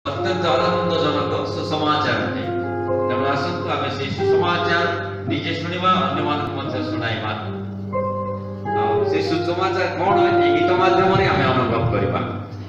अत्यंत आनंदजनक सुसमाचार अटे तेणु आसतु आमे से सुसमाचार निजे शुणिबा अन्य मानक मध्य शुणाइबा से सुसमाचार कोन ए गीत माध्यम रे आमे अनुभव करबा।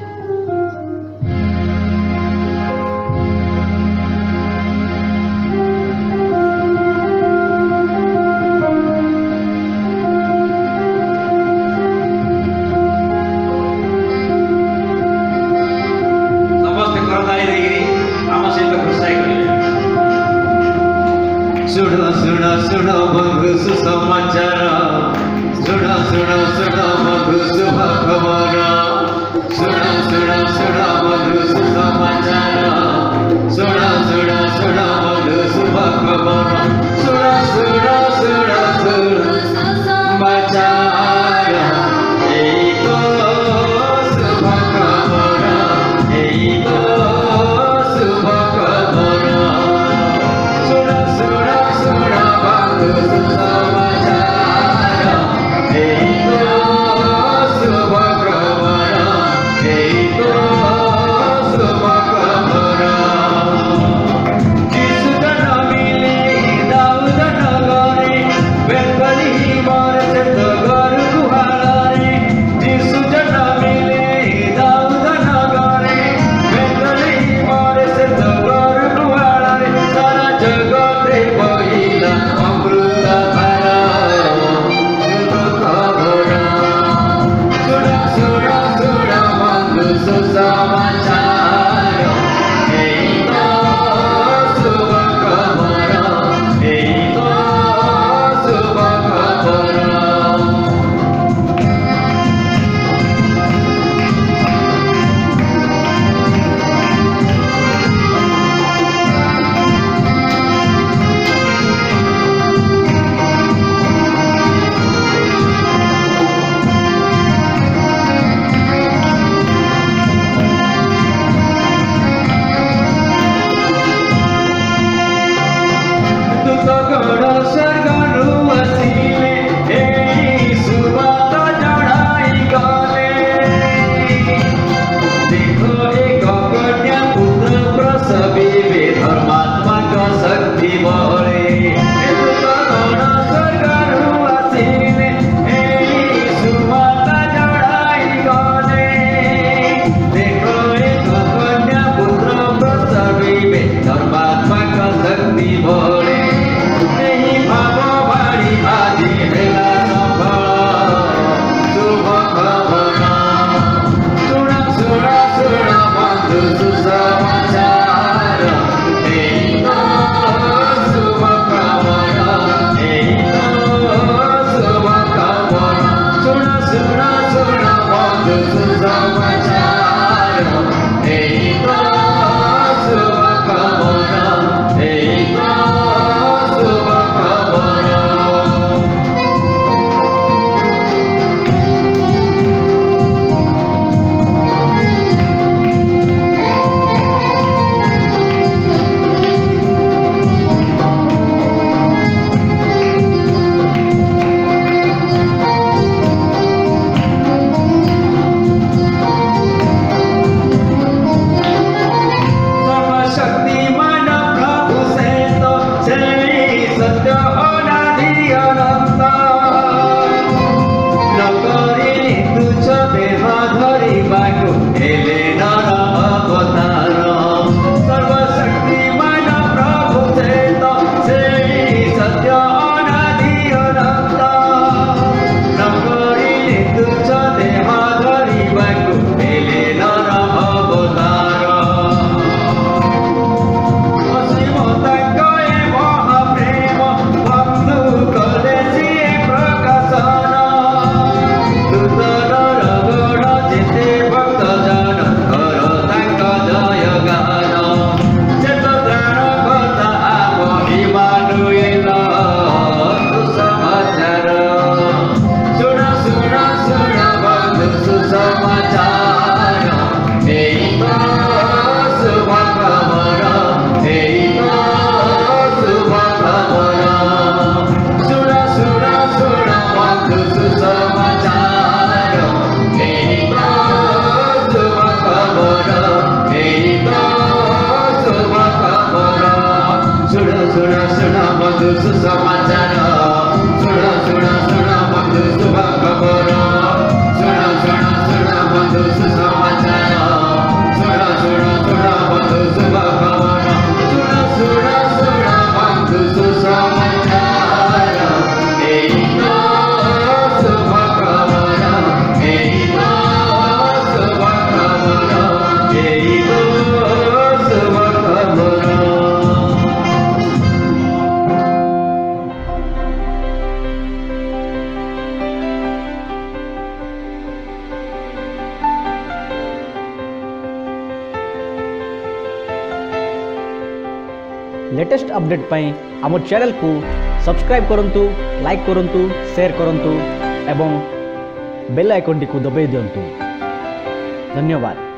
सुनो सुनो सुनो बंधु सुसमाचार सुनो सुनो सुनो बंधु शुभ खबर सुनो सुनो सुनो बंधु सुसमाचार सुनो सुनो सुनो बंधु शुभ खबर सुनो सुनो सुनो सुनो समाचार एई तो शुभ खबर एई तो शुभ खबर सुनो सुनो सुनो बंधु सुसमाचार एई तो शुभ खबर एई तो शुभ बंधु सुसमाचार सुन सुन सुन बंधु शुभ खबर सुन सुन सुन बंधु सुसमाचार सुन सुन सुन बंधु शुभ खबर सुन सुन सुन बंधु सुसमाचार एई तो शुभ खबर एई तो शुभ खबर एई तो शुभ खबर। लेटेस्ट अपडेट पाई आम चैनल को सब्सक्राइब करंतु, लाइक करंतु, शेयर करंतु एवं बेल आइकन टी को दबाई दियंतु। धन्यवाद।